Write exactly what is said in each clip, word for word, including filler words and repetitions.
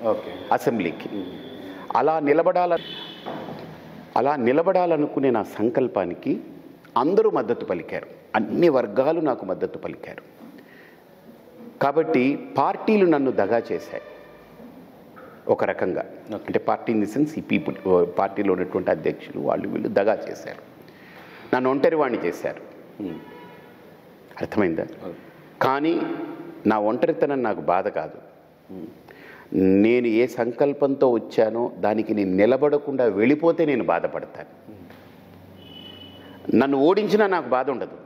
Okay అసెంబ్లీకి. అలా నిలబడాల అలా నిలబడాలనుకునే నా సంకల్పానికి అందరూ మద్దతు పలికారు, అన్ని వర్గాలు నాకు మద్దతు పలికారు. కాబట్టి పార్టీలు నన్ను దగా చేశాయి ఒక రకంగా. అంటే పార్టీ ఇన్ ది సెన్స్ ఈ పీపుల్, పార్టీలో ఉన్నటువంటి అధ్యక్షులు వాళ్ళు వీళ్ళు దగా చేశారు, నన్ను ఒంటరివాణ్ణి చేశారు. అర్థమైందా? కానీ నా ఒంటరితనం నాకు బాధ కాదు. నేను ఏ సంకల్పంతో వచ్చానో దానికి నేను నిలబడకుండా వెళ్ళిపోతే నేను బాధపడతాను. నన్ను ఓడించినా నాకు బాధ ఉండదు.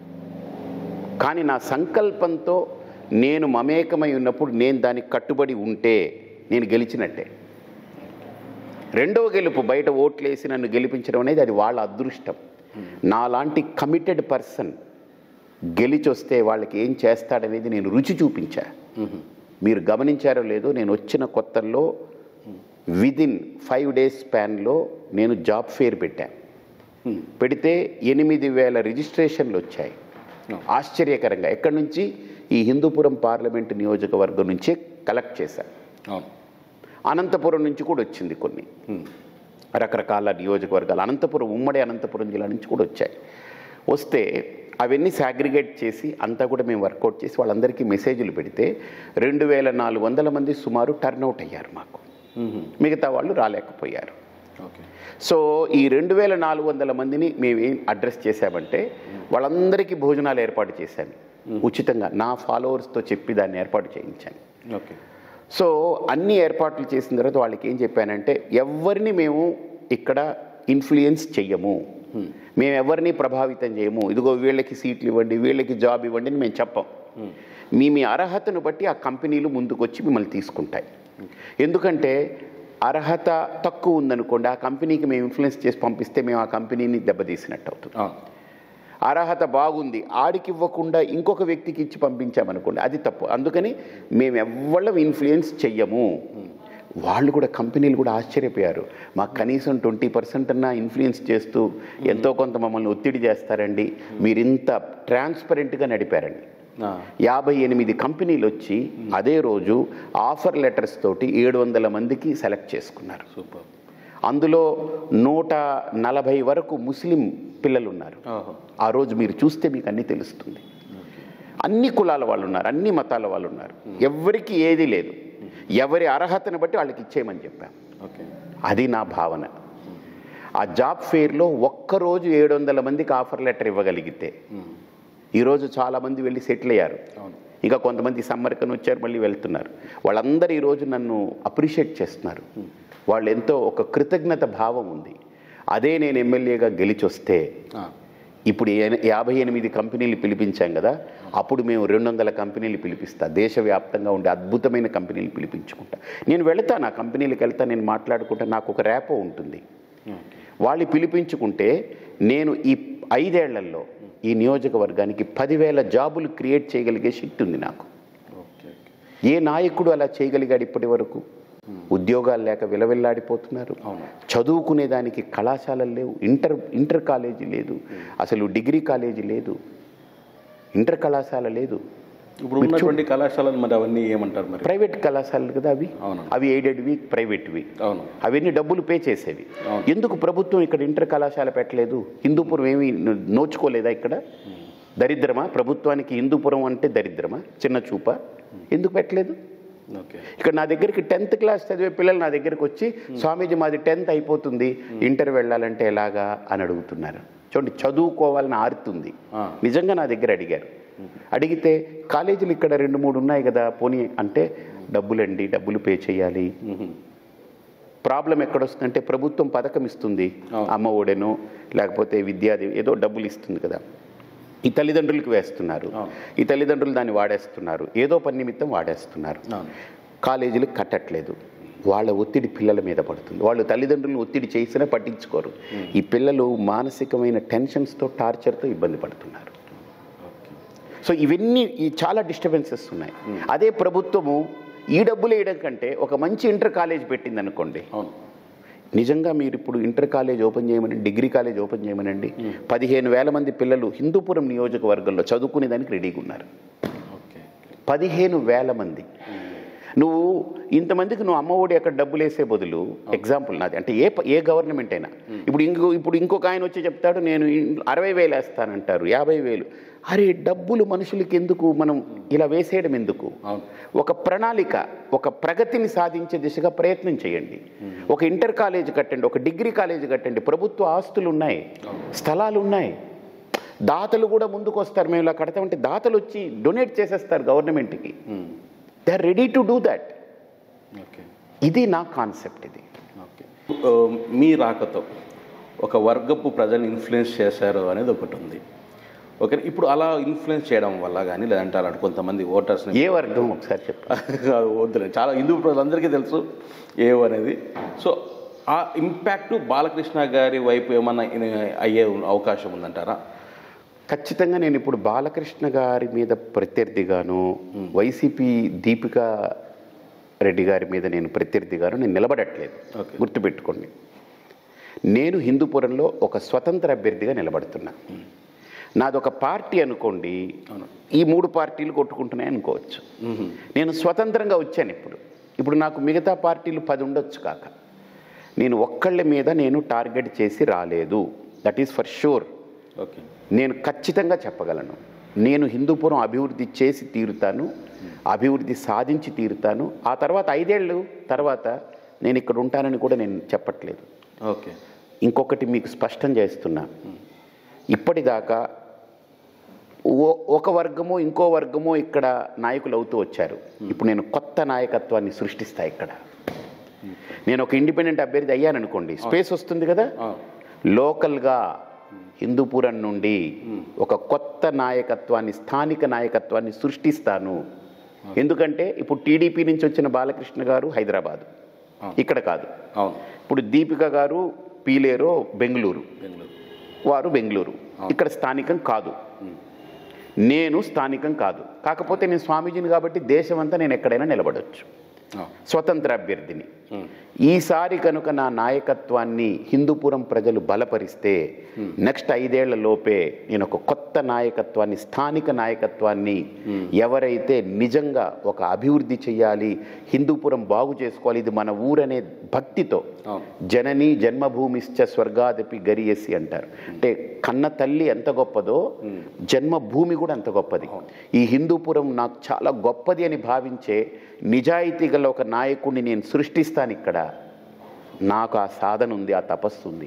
కానీ నా సంకల్పంతో నేను మమేకమై ఉన్నప్పుడు నేను దానికి కట్టుబడి ఉంటే నేను గెలిచినట్టే. రెండవ గెలుపు, బయట ఓట్లేసి నన్ను గెలిపించడం అనేది అది వాళ్ళ అదృష్టం. నాలాంటి కమిటెడ్ పర్సన్ గెలిచొస్తే వాళ్ళకి ఏం చేస్తాడనేది నేను రుచి చూపించా. మీరు గమనించారో లేదో, నేను వచ్చిన కొత్తల్లో విదిన్ ఫైవ్ డేస్ స్పాన్లో నేను జాబ్ ఫేర్ పెట్టాను. పెడితే ఎనిమిది వేల రిజిస్ట్రేషన్లు వచ్చాయి. ఆశ్చర్యకరంగా ఎక్కడి నుంచి? ఈ హిందూపురం పార్లమెంటు నియోజకవర్గం నుంచే కలెక్ట్ చేశాను. అనంతపురం నుంచి కూడా వచ్చింది కొన్ని రకరకాల నియోజకవర్గాలు. అనంతపురం, ఉమ్మడి అనంతపురం జిల్లా నుంచి కూడా వచ్చాయి. వస్తే అవన్నీ సాగ్రిగేట్ చేసి అంతా కూడా మేము వర్కౌట్ చేసి వాళ్ళందరికీ మెసేజ్లు పెడితే రెండు వేల నాలుగు వందల మంది సుమారు టర్న్అవుట్ అయ్యారు మాకు. మిగతా వాళ్ళు రాలేకపోయారు. సో ఈ రెండు వేల నాలుగు వందల మందిని మేము ఏం అడ్రస్ చేశామంటే వాళ్ళందరికీ భోజనాలు ఏర్పాటు చేశాను ఉచితంగా. నా ఫాలోవర్స్తో చెప్పి దాన్ని ఏర్పాటు చేయించాను. ఓకే. సో అన్ని ఏర్పాట్లు చేసిన తర్వాత వాళ్ళకి ఏం చెప్పానంటే, ఎవరిని మేము ఇక్కడ ఇన్ఫ్లుయెన్స్ చెయ్యము, మేము ఎవరిని ప్రభావితం చేయము. ఇదిగో వీళ్ళకి సీట్లు ఇవ్వండి, వీళ్ళకి జాబ్ ఇవ్వండి అని మేము చెప్పం. మీ మీ అర్హతను బట్టి ఆ కంపెనీలు ముందుకొచ్చి మిమ్మల్ని తీసుకుంటాయి. ఎందుకంటే అర్హత తక్కువ ఉందనుకోండి, ఆ కంపెనీకి మేము ఇన్ఫ్లుయెన్స్ చేసి పంపిస్తే మేము ఆ కంపెనీని దెబ్బతీసినట్టు అవుతుంది. అర్హత బాగుంది, ఆడికి ఇవ్వకుండా ఇంకొక వ్యక్తికి ఇచ్చి పంపించామనుకోండి, అది తప్పు. అందుకని మేము ఎవ్వరం ఇన్ఫ్లుయెన్స్ చెయ్యము. వాళ్ళు కూడా, కంపెనీలు కూడా ఆశ్చర్యపోయారు. మాకు కనీసం ట్వంటీ పర్సెంట్ అన్నా ఇన్ఫ్లుయెన్స్ చేస్తూ ఎంతో కొంత మమ్మల్ని ఒత్తిడి చేస్తారండి, మీరు ఇంత ట్రాన్స్పరెంట్గా నడిపారండి. యాభై ఎనిమిది కంపెనీలు వచ్చి అదే రోజు ఆఫర్ లెటర్స్ తోటి ఏడు వందల మందికి సెలెక్ట్ చేసుకున్నారు. సూపర్. అందులో నూట నలభై వరకు ముస్లిం పిల్లలు ఉన్నారు. ఆ రోజు మీరు చూస్తే మీకు అన్నీ తెలుస్తుంది. అన్ని కులాల వాళ్ళు ఉన్నారు, అన్ని మతాల వాళ్ళు ఉన్నారు. ఎవరికి ఏది లేదు, ఎవరి అర్హతను బట్టి వాళ్ళకి ఇచ్చేయమని చెప్పాను. అది నా భావన. ఆ జాబ్ ఫేర్లో ఒక్కరోజు ఏడు వందల మందికి ఆఫర్ లెటర్ ఇవ్వగలిగితే ఈరోజు చాలామంది వెళ్ళి సెటిల్ అయ్యారు. ఇంకా కొంతమంది సమ్మర్కని వచ్చారు, మళ్ళీ వెళ్తున్నారు. వాళ్ళందరూ ఈరోజు నన్ను అప్రిషియేట్ చేస్తున్నారు. వాళ్ళు ఎంతో ఒక కృతజ్ఞత భావం ఉంది. అదే నేను ఎమ్మెల్యేగా గెలిచొస్తే ఇప్పుడు యాభై ఎనిమిది కంపెనీలు పిలిపించాం కదా, అప్పుడు మేము రెండు వందల కంపెనీలు పిలిపిస్తా. దేశవ్యాప్తంగా ఉండే అద్భుతమైన కంపెనీలు పిలిపించుకుంటా. నేను వెళతా, నా కంపెనీలకు వెళ్తా, నేను మాట్లాడుకుంటా, నాకు ఒక ర్యాపో ఉంటుంది. వాళ్ళు పిలిపించుకుంటే నేను ఈ ఐదేళ్లలో ఈ నియోజకవర్గానికి పదివేల జాబులు క్రియేట్ చేయగలిగే శక్తి ఉంది నాకు. ఏ నాయకుడు అలా చేయగలిగాడు ఇప్పటి వరకు? ఉద్యోగాలు లేక విలవిల్లాడిపోతున్నారు. చదువుకునే దానికి కళాశాలలు లేవు, ఇంటర్ ఇంటర్ కాలేజీ లేదు, అసలు డిగ్రీ కాలేజీ లేదు, ఇంటర్ కళాశాల లేదు. ఇప్పుడు ఉన్నటువంటి కళాశాలలు మరి అవన్నీ ఏమంటారు? మరి ప్రైవేట్ కళాశాలలు కదా అవి. అవి ఎయిడెడ్వి, ప్రైవేట్వి. అవును, అవన్నీ డబ్బులు పే చేసేవి. ఎందుకు ప్రభుత్వం ఇక్కడ ఇంటర్ కళాశాల పెట్టలేదు? హిందూపురం ఏమి నోచుకోలేదా? ఇక్కడ దరిద్రమా? ప్రభుత్వానికి హిందూపురం అంటే దరిద్రమా, చిన్న చూప? ఎందుకు పెట్టలేదు? ఇక్కడ నా దగ్గరికి టెన్త్ క్లాస్ చదివే పిల్లలు నా దగ్గరికి వచ్చి, స్వామీజీ మాది టెన్త్ అయిపోతుంది, ఇంటర్ వెళ్ళాలంటే ఎలాగా అని అడుగుతున్నారు. చూడండి, చదువుకోవాలని ఆరుతుంది. నిజంగా నా దగ్గర అడిగారు. అడిగితే కాలేజీలు ఇక్కడ రెండు మూడు ఉన్నాయి కదా పోనీ అంటే, డబ్బులండి, డబ్బులు పే చేయాలి. ప్రాబ్లం ఎక్కడొస్తుందంటే ప్రభుత్వం పథకం ఇస్తుంది, అమ్మ ఒడెనో లేకపోతే విద్యాదేవి ఏదో డబ్బులు ఇస్తుంది కదా, ఈ తల్లిదండ్రులకు వేస్తున్నారు. ఈ తల్లిదండ్రులు దాన్ని వాడేస్తున్నారు, ఏదో పని నిమిత్తం వాడేస్తున్నారు. కాలేజీలకు కట్టట్లేదు. వాళ్ళ ఒత్తిడి పిల్లల మీద పడుతుంది. వాళ్ళు తల్లిదండ్రులను ఒత్తిడి చేసినా పట్టించుకోరు. ఈ పిల్లలు మానసికమైన టెన్షన్స్తో, టార్చర్తో ఇబ్బంది పడుతున్నారు. సో ఇవన్నీ ఈ చాలా డిస్టర్బెన్సెస్ ఉన్నాయి. అదే ప్రభుత్వము ఈ డబ్బులు వేయడం కంటే ఒక మంచి ఇంటర్ కాలేజ్ పెట్టింది అనుకోండి, నిజంగా మీరు ఇప్పుడు ఇంటర్ కాలేజ్ ఓపెన్ చేయమని, డిగ్రీ కాలేజ్ ఓపెన్ చేయమనండి, పదిహేను వేల మంది పిల్లలు హిందూపురం నియోజకవర్గంలో చదువుకునే దానికి రెడీగా ఉన్నారు. పదిహేను వేల మంది. నువ్వు ఇంతమందికి నువ్వు అమ్మఒడి అక్కడ డబ్బులు వేసే బదులు ఎగ్జాంపుల్ నాది అంటే ఏ ఏ గవర్నమెంట్ అయినా ఇప్పుడు ఇంకో ఇప్పుడు ఇంకొక ఆయన వచ్చి చెప్తాడు నేను అరవై వేలు వేస్తానంటారు, యాభై వేలు. అరే డబ్బులు మనుషులకి ఎందుకు, మనం ఇలా వేసేయడం ఎందుకు? ఒక ప్రణాళిక, ఒక ప్రగతిని సాధించే దిశగా ప్రయత్నం చేయండి. ఒక ఇంటర్ కాలేజ్ కట్టండి, ఒక డిగ్రీ కాలేజ్ కట్టండి. ప్రభుత్వ ఆస్తులు ఉన్నాయి, స్థలాలు ఉన్నాయి. దాతలు కూడా ముందుకు వస్తారు. మేము ఇలా కడతామంటే దాతలు వచ్చి డొనేట్ చేసేస్తారు గవర్నమెంట్కి. They are ready to do that. ఇది నా కాన్సెప్ట్. ఇది ఓకే. మీ రాకతో ఒక వర్గపు ప్రజల్ని ఇన్ఫ్లుయెన్స్ చేశారు అనేది ఒకటి ఉంది. ఓకే, ఇప్పుడు అలా ఇన్ఫ్లుయెన్స్ చేయడం వల్ల కానీ లేదంటే అలాంటి కొంతమంది ఓటర్స్ని ఏ వర్గం ఒకసారి చెప్పారు వద్దులే, చాలా హిందూ ప్రజలందరికీ తెలుసు ఏవో అనేది. సో ఆ ఇంపాక్ట్ బాలకృష్ణ గారి వైపు ఏమన్నా అయ్యే అవకాశం ఉందంటారా? ఖచ్చితంగా. నేను ఇప్పుడు బాలకృష్ణ గారి మీద ప్రత్యర్థిగాను, వైసీపీ దీపికా రెడ్డి గారి మీద నేను ప్రత్యర్థిగాను నేను నిలబడట్లేదు. గుర్తుపెట్టుకోండి, నేను హిందూపురంలో ఒక స్వతంత్ర అభ్యర్థిగా నిలబడుతున్నా. నాదొక పార్టీ అనుకోండి, ఈ మూడు పార్టీలు కొట్టుకుంటున్నాయి అనుకోవచ్చు. నేను స్వతంత్రంగా వచ్చాను. ఇప్పుడు ఇప్పుడు నాకు మిగతా పార్టీలు పది ఉండొచ్చు కాక, నేను ఒక్కళ్ళ మీద నేను టార్గెట్ చేసి రాలేదు. That is for sure. Okay, నేను ఖచ్చితంగా చెప్పగలను. నేను హిందూపురం అభివృద్ధి చేసి తీరుతాను, అభివృద్ధి సాధించి తీరుతాను. ఆ తర్వాత ఐదేళ్ళు తర్వాత నేను ఇక్కడ ఉంటానని కూడా నేను చెప్పట్లేదు. ఓకే. ఇంకొకటి మీకు స్పష్టం చేస్తున్నా, ఇప్పటిదాకా ఒక వర్గము ఇంకో వర్గము ఇక్కడ నాయకులు అవుతూ వచ్చారు. ఇప్పుడు నేను కొత్త నాయకత్వాన్ని సృష్టిస్తా ఇక్కడ. నేను ఒక ఇండిపెండెంట్ అభ్యర్థి అయ్యాననుకోండి, స్పేస్ వస్తుంది కదా. లోకల్గా హిందూపురం నుండి ఒక కొత్త నాయకత్వాన్ని, స్థానిక నాయకత్వాన్ని సృష్టిస్తాను. ఎందుకంటే ఇప్పుడు టీడీపీ నుంచి వచ్చిన బాలకృష్ణ గారు హైదరాబాదు, ఇక్కడ కాదు. ఇప్పుడు దీపిక గారు పీలేరో బెంగళూరు, వారు బెంగళూరు, ఇక్కడ స్థానికం కాదు. నేను స్థానికం కాదు. కాకపోతే నేను స్వామీజీని కాబట్టి దేశమంతా నేను ఎక్కడైనా నిలబడవచ్చు. స్వతంత్ర అభ్యర్థిని. ఈసారి కనుక నా నాయకత్వాన్ని హిందూపురం ప్రజలు బలపరిస్తే నెక్స్ట్ ఐదేళ్ల లోపే నేను ఒక కొత్త నాయకత్వాన్ని, స్థానిక నాయకత్వాన్ని, ఎవరైతే నిజంగా ఒక అభివృద్ధి చెయ్యాలి, హిందూపురం బాగు చేసుకోవాలి, ఇది మన ఊరనే భక్తితో, జనని జన్మభూమిశ్చ స్వర్గాదపి గరియసి అంటారు. అంటే కన్న తల్లి ఎంత గొప్పదో జన్మభూమి కూడా అంత గొప్పది. ఈ హిందూపురం నాకు చాలా గొప్పది అని భావించే నిజాయితీ గల ఒక నాయకుడిని నేను సృష్టిస్తాను ఇక్కడ. నాకు ఆ సాధన ఉంది, ఆ తపస్సు ఉంది.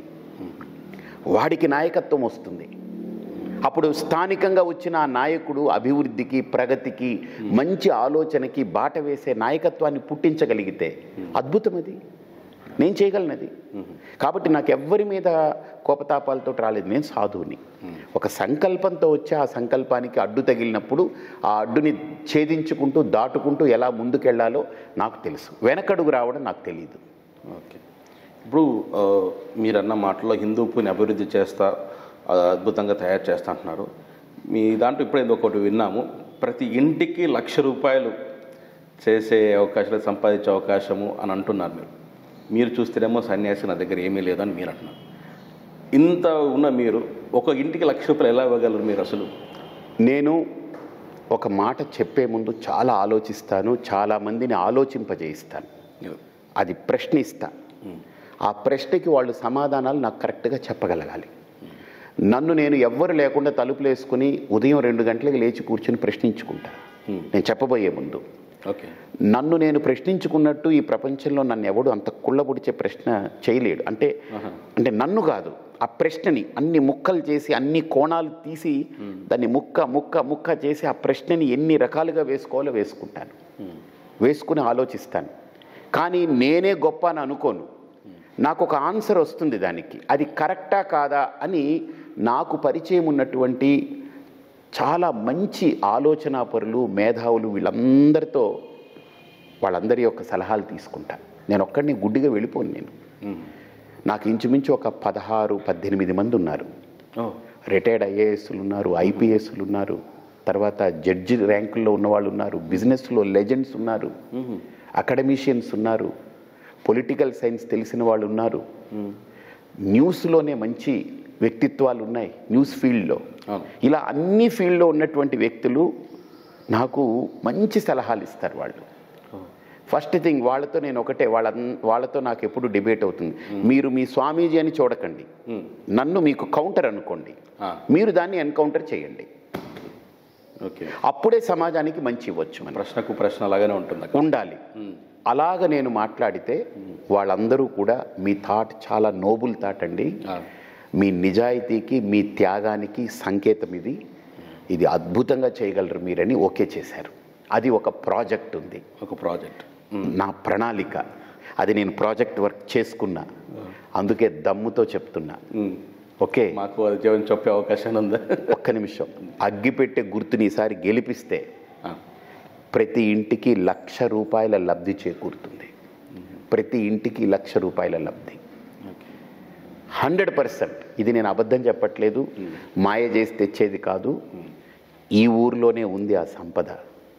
వాడికి నాయకత్వం వస్తుంది. అప్పుడు స్థానికంగా వచ్చిన ఆ నాయకుడు అభివృద్ధికి, ప్రగతికి, మంచి ఆలోచనకి బాట వేసే నాయకత్వాన్ని పుట్టించగలిగితే అద్భుతం. అది నేను చేయగలనది. కాబట్టి నాకు ఎవ్వరి మీద కోపతాపాలతో రాలేదు. నేను సాధువుని. ఒక సంకల్పంతో వచ్చి ఆ సంకల్పానికి అడ్డు తగిలినప్పుడు ఆ అడ్డుని ఛేదించుకుంటూ దాటుకుంటూ ఎలా ముందుకెళ్లాలో నాకు తెలుసు. వెనకడుగు రావడం నాకు తెలియదు. ఓకే. ఇప్పుడు మీరన్న మాటలో హిందూపుని అభివృద్ధి చేస్తా, అద్భుతంగా తయారు చేస్తా అంటున్నారు. మీ దాంట్లో ఇప్పుడేదో ఒకటి విన్నాము, ప్రతి ఇంటికి లక్ష రూపాయలు చేసే అవకాశాలు, సంపాదించే అవకాశము అని అంటున్నారు. మీరు మీరు చూస్తేనేమో సన్యాసి నా దగ్గర ఏమీ లేదని మీరు అంటున్నారు. ఇంత ఉన్న మీరు ఒక ఇంటికి లక్ష రూపాయలు ఎలా ఇవ్వగలరు మీరు? అసలు నేను ఒక మాట చెప్పే ముందు చాలా ఆలోచిస్తాను, చాలామందిని ఆలోచింపజేయిస్తాను, అది ప్రశ్నిస్తాను. ఆ ప్రశ్నకి వాళ్ళు సమాధానాలు నాకు కరెక్ట్గా చెప్పగలగాలి. నన్ను నేను ఎవ్వరు లేకుండా తలుపులు వేసుకుని ఉదయం రెండు గంటలకు లేచి కూర్చొని ప్రశ్నించుకుంటాను నేను చెప్పబోయే ముందు. ఓకే. నన్ను నేను ప్రశ్నించుకున్నట్టు ఈ ప్రపంచంలో నన్ను ఎవడు అంత కుళ్ళబొడిచే ప్రశ్న చేయలేడు. అంటే అంటే నన్ను కాదు, ఆ ప్రశ్నని అన్ని ముక్కలు చేసి, అన్ని కోణాలు తీసి, దాన్ని ముక్క ముక్క ముక్క చేసి ఆ ప్రశ్నని ఎన్ని రకాలుగా వేసుకోవాలో వేసుకుంటాను, వేసుకుని ఆలోచిస్తాను. కానీ నేనే గొప్ప అని అనుకోను. నాకు ఒక ఆన్సర్ వస్తుంది దానికి, అది కరెక్టా కాదా అని నాకు పరిచయం ఉన్నటువంటి చాలా మంచి ఆలోచనాపరులు, మేధావులు, వీళ్ళందరితో వాళ్ళందరి యొక్క సలహాలు తీసుకుంటాను. నేను ఒక్కడిని గుడ్డిగా వెళ్ళిపోను. నేను నాకు ఇంచుమించు ఒక పదహారు పద్దెనిమిది మంది ఉన్నారు. రిటైర్డ్ ఐఏఎస్లు ఉన్నారు, ఐపీఎస్లు ఉన్నారు, తర్వాత జడ్జి ర్యాంకుల్లో ఉన్నవాళ్ళు ఉన్నారు, బిజినెస్లో లెజెండ్స్ ఉన్నారు, అకాడమిషియన్స్ ఉన్నారు, పొలిటికల్ సైన్స్ తెలిసిన వాళ్ళు ఉన్నారు, న్యూస్లోనే మంచి వ్యక్తిత్వాలు ఉన్నాయి, న్యూస్ ఫీల్డ్లో. ఇలా అన్ని ఫీల్డ్లో ఉన్నటువంటి వ్యక్తులు నాకు మంచి సలహాలు ఇస్తారు. వాళ్ళు ఫస్ట్ థింగ్ వాళ్ళతో నేను ఒకటే వాళ్ళ వాళ్ళతో నాకు ఎప్పుడు డిబేట్ అవుతుంది. మీరు మీ స్వామీజీ అని చూడకండి, నన్ను మీకు కౌంటర్ అనుకోండి, మీరు దాన్ని ఎన్కౌంటర్ చేయండి. ఓకే, అప్పుడే సమాజానికి మంచి ఇవ్వచ్చు. మన ప్రశ్నకు ప్రశ్న అలాగనే ఉంటుంది ఉండాలి. అలాగ నేను మాట్లాడితే వాళ్ళందరూ కూడా మీ థాట్ చాలా నోబుల్ థాట్ అండి, మీ నిజాయితీకి మీ త్యాగానికి సంకేతం ఇది, ఇది అద్భుతంగా చేయగలరు మీరని ఓకే చేశారు. అది ఒక ప్రాజెక్ట్ ఉంది, ఒక ప్రాజెక్ట్, నా ప్రణాళిక. అది నేను ప్రాజెక్ట్ వర్క్ చేసుకున్నా, అందుకే దమ్ముతో చెప్తున్నా. ఓకే, మాకు అది చెప్పే అవకాశం ఉందా? ఒక్క నిమిషం. అగ్గిపెట్టే గుర్తుని ఈసారి గెలిపిస్తే ప్రతి ఇంటికి లక్ష రూపాయల లబ్ధి చేకూరుతుంది. ప్రతి ఇంటికి లక్ష రూపాయల లబ్ధి హండ్రెడ్ పర్సెంట్. ఇది నేను అబద్ధం చెప్పట్లేదు, మాయ చేసి తెచ్చేది కాదు. ఈ ఊర్లోనే ఉంది ఆ సంపద,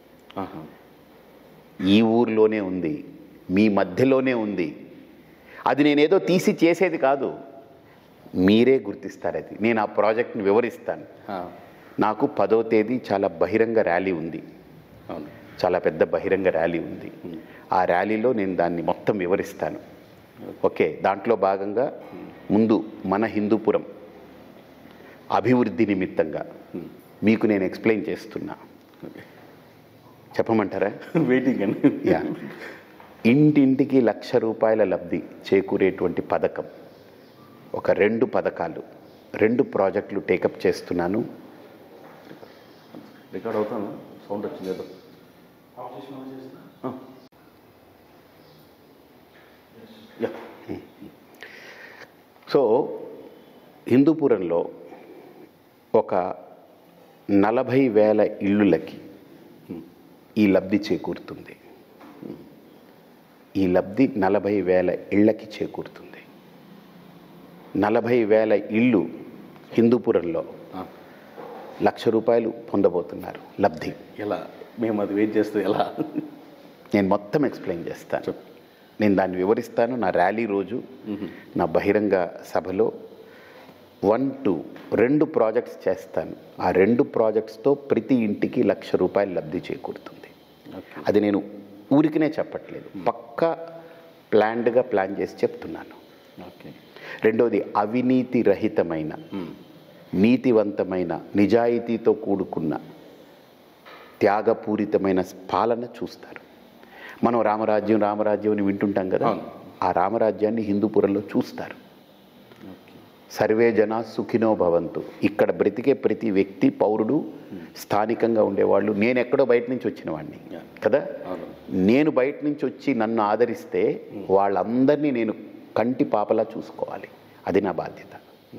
ఈ ఊర్లోనే ఉంది, మీ మధ్యలోనే ఉంది. అది నేనేదో తీసి చేసేది కాదు, మీరే గుర్తిస్తారు. అది నేను ఆ ప్రాజెక్ట్ని వివరిస్తాను. నాకు పదో తేదీ చాలా బహిరంగ ర్యాలీ ఉంది, చాలా పెద్ద బహిరంగ ర్యాలీ ఉంది. ఆ ర్యాలీలో నేను దాన్ని మొత్తం వివరిస్తాను. ఓకే, దాంట్లో భాగంగా ముందు మన హిందూపురం అభివృద్ధి నిమిత్తంగా మీకు నేను ఎక్స్ప్లెయిన్ చేస్తున్నా. చెప్పమంటారా? వెయిటింగ్ అండి. యా, ఇంటింటికి లక్ష రూపాయల లబ్ధి చేకూరేటువంటి పథకం, ఒక రెండు పథకాలు, రెండు ప్రాజెక్టులు టేకప్ చేస్తున్నాను. రికార్డ్ అవుతాను, సౌండ్ వచ్చింది ఏదో. సో హిందూపురంలో ఒక నలభై వేల ఇళ్ళులకి ఈ లబ్ధి చేకూరుతుంది. ఈ లబ్ధి నలభై వేల ఇళ్ళకి చేకూరుతుంది. నలభై వేల ఇళ్ళు హిందూపురంలో లక్ష రూపాయలు పొందబోతున్నారు లబ్ధి. ఎలా? మేము అది వెయిట్ చేస్తే ఎలా? నేను మొత్తం ఎక్స్ప్లెయిన్ చేస్తాను, నేను దాన్ని వివరిస్తాను. నా ర్యాలీ రోజు, నా బహిరంగ సభలో వన్ టూ రెండు ప్రాజెక్ట్స్ చేస్తాను. ఆ రెండు ప్రాజెక్ట్స్తో ప్రతి ఇంటికి లక్ష రూపాయలు లబ్ధి చేకూరుతుంది. అది నేను ఊరికినే చెప్పట్లేదు, పక్కా ప్లాన్డ్గా ప్లాన్ చేసి చెప్తున్నాను. ఓకే. రెండోది, అవినీతి రహితమైన, నీతివంతమైన, నిజాయితీతో కూడుకున్న, త్యాగపూరితమైన పాలన చూస్తారు. మనం రామరాజ్యం రామరాజ్యం అని వింటుంటాం కదా, ఆ రామరాజ్యాన్ని హిందూపురంలో చూస్తారు. సర్వే జన సుఖినో భవంతు. ఇక్కడ బ్రతికే ప్రతి వ్యక్తి, పౌరుడు, స్థానికంగా ఉండేవాళ్ళు, నేను ఎక్కడో బయట నుంచి వచ్చిన వాడిని కదా, నేను బయట నుంచి వచ్చి నన్ను ఆదరిస్తే వాళ్ళందరినీ నేను కంటి పాపలా చూసుకోవాలి. అది నా బాధ్యత.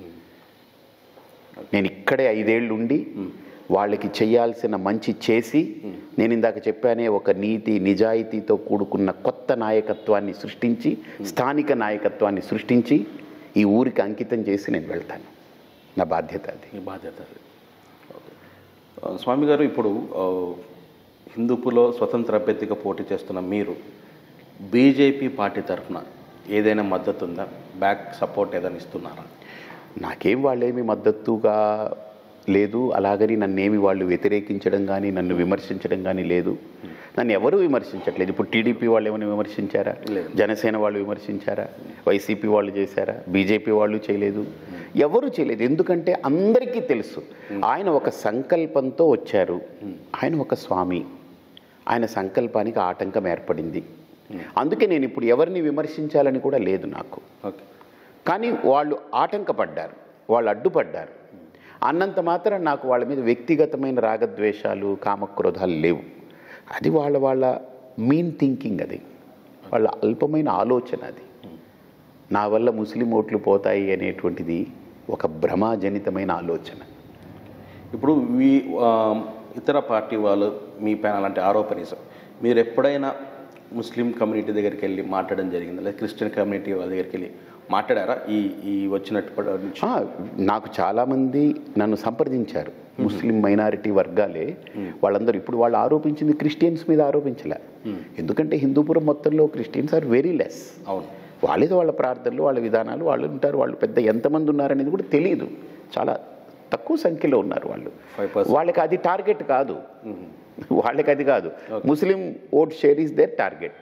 నేను ఇక్కడే ఐదేళ్ళు ఉండి వాళ్ళకి చేయాల్సిన మంచి చేసి, నేను ఇందాక చెప్పానే, ఒక నీతి నిజాయితీతో కూడుకున్న కొత్త నాయకత్వాన్ని సృష్టించి, స్థానిక నాయకత్వాన్ని సృష్టించి ఈ ఊరికి అంకితం చేసి నేను వెళ్తాను. నా బాధ్యత అది. మీ బాధ్యత అది. ఓకే. స్వామి గారు, ఇప్పుడు హిందూపులో స్వతంత్ర అభ్యర్థిగా పోటీ చేస్తున్న మీరు బీజేపీ పార్టీ తరఫున ఏదైనా మద్దతు ఉందా? బ్యాక్ సపోర్ట్ ఏదైనా ఇస్తున్నారా? నాకేం వాళ్ళేమి మద్దతుగా లేదు, అలాగని నన్నేమి వాళ్ళు వ్యతిరేకించడం కానీ నన్ను విమర్శించడం కానీ లేదు. నన్ను ఎవరు విమర్శించట్లేదు. ఇప్పుడు టీడీపీ వాళ్ళు ఏమైనా విమర్శించారా? జనసేన వాళ్ళు విమర్శించారా? వైసీపీ వాళ్ళు చేశారా? బీజేపీ వాళ్ళు చేయలేదు, ఎవరు చేయలేదు. ఎందుకంటే అందరికీ తెలుసు ఆయన ఒక సంకల్పంతో వచ్చారు. ఆయన ఒక స్వామి, ఆయన సంకల్పానికి ఆటంకం ఏర్పడింది. అందుకే నేను ఇప్పుడు ఎవరిని విమర్శించాలని కూడా లేదు నాకు. ఓకే. కానీ వాళ్ళు ఆటంకపడ్డారు, వాళ్ళు అడ్డుపడ్డారు అన్నంత మాత్రం నాకు వాళ్ళ మీద వ్యక్తిగతమైన రాగద్వేషాలు, కామక్రోధాలు లేవు. అది వాళ్ళ వాళ్ళ మీన్ థింకింగ్, అది వాళ్ళ అల్పమైన ఆలోచన. అది నా వల్ల ముస్లిం ఓట్లు పోతాయి అనేటువంటిది ఒక భ్రమాజనితమైన ఆలోచన. ఇప్పుడు ఈ ఇతర పార్టీ వాళ్ళు మీ పైన అలాంటి ఆరోపణ, మీరు ఎప్పుడైనా ముస్లిం కమ్యూనిటీ దగ్గరికి వెళ్ళి మాట్లాడడం జరిగిందా? లేదా క్రిస్టియన్ కమ్యూనిటీ వాళ్ళ దగ్గరికి వెళ్ళి మాట్లాడారా? ఈ ఈ వచ్చినట్టు నుంచి నాకు చాలామంది నన్ను సంప్రదించారు, ముస్లిం మైనారిటీ వర్గాలే. వాళ్ళందరూ ఇప్పుడు వాళ్ళు ఆరోపించింది క్రిస్టియన్స్ మీద ఆరోపించలే. ఎందుకంటే హిందూపురం మొత్తంలో క్రిస్టియన్స్ ఆర్ వెరీ లెస్. అవును, వాళ్ళేదో వాళ్ళ ప్రార్థనలు, వాళ్ళ విధానాలు వాళ్ళు ఉంటారు. వాళ్ళు పెద్ద ఎంతమంది ఉన్నారనేది కూడా తెలియదు, చాలా తక్కువ సంఖ్యలో ఉన్నారు వాళ్ళు. వాళ్ళకి అది టార్గెట్ కాదు, వాళ్ళకి అది కాదు. Muslim vote share is their target.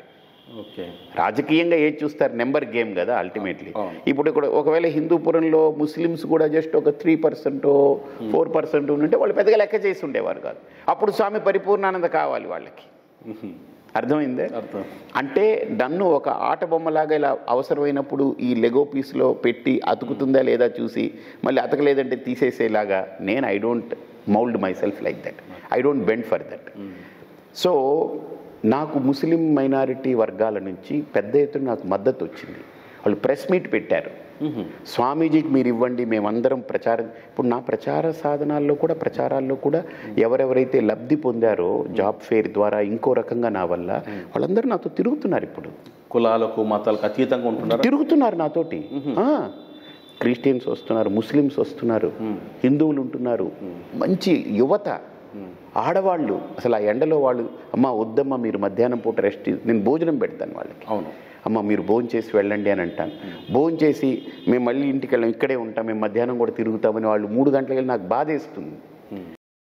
Okay. రాజకీయంగా ఏది చూస్తారు, నెంబర్ గేమ్ కదా అల్టిమేట్లీ. ఇప్పుడు ఇక్కడ ఒకవేళ హిందూపురంలో ముస్లిమ్స్ కూడా జస్ట్ ఒక త్రీ పర్సెంట్ ఫోర్ పర్సెంట్ ఉంటే వాళ్ళు పెద్దగా లెక్క చేసి ఉండేవారు కాదు. అప్పుడు స్వామి పరిపూర్ణానంద కావాలి వాళ్ళకి. అర్థమైందే? అంటే నన్ను ఒక ఆట బొమ్మలాగా ఇలా అవసరమైనప్పుడు ఈ లెగో పీస్లో పెట్టి అతుకుతుందా లేదా చూసి మళ్ళీ అతకలేదంటే తీసేసేలాగా నేను I don't mould myself like that. I don't bend for that. So నాకు ముస్లిం మైనారిటీ వర్గాల నుంచి పెద్ద ఎత్తున నాకు మద్దతు వచ్చింది. వాళ్ళు ప్రెస్ మీట్ పెట్టారు, స్వామీజీకి మీరు ఇవ్వండి, మేమందరం ప్రచారం. ఇప్పుడు నా ప్రచార సాధనాల్లో కూడా ప్రచారాల్లో కూడా ఎవరెవరైతే లబ్ధి పొందారో జాబ్ ఫేర్ ద్వారా ఇంకో రకంగా నా వల్ల వాళ్ళందరూ నాతో తిరుగుతున్నారు. ఇప్పుడు కులాలకు మతాలకు అతీతంగా ఉంటున్నారు, తిరుగుతున్నారు నాతోటి. క్రిస్టియన్స్ వస్తున్నారు, ముస్లిమ్స్ వస్తున్నారు, హిందువులు ఉంటున్నారు, మంచి యువత, ఆడవాళ్ళు. అసలు ఆ ఎండలో వాళ్ళు అమ్మ వద్దమ్మ మీరు మధ్యాహ్నం పూట రెస్ట్, నేను భోజనం పెడతాను వాళ్ళకి. అవును అమ్మ మీరు భోజనం చేసి వెళ్ళండి అని అంటాను. భోజనం చేసి మేము మళ్ళీ ఇంటికి వెళ్ళాం, ఇక్కడే ఉంటాం, మేము మధ్యాహ్నం కూడా తిరుగుతామని వాళ్ళు మూడు గంటలకు వెళ్ళి నాకు బాధేస్తుంది.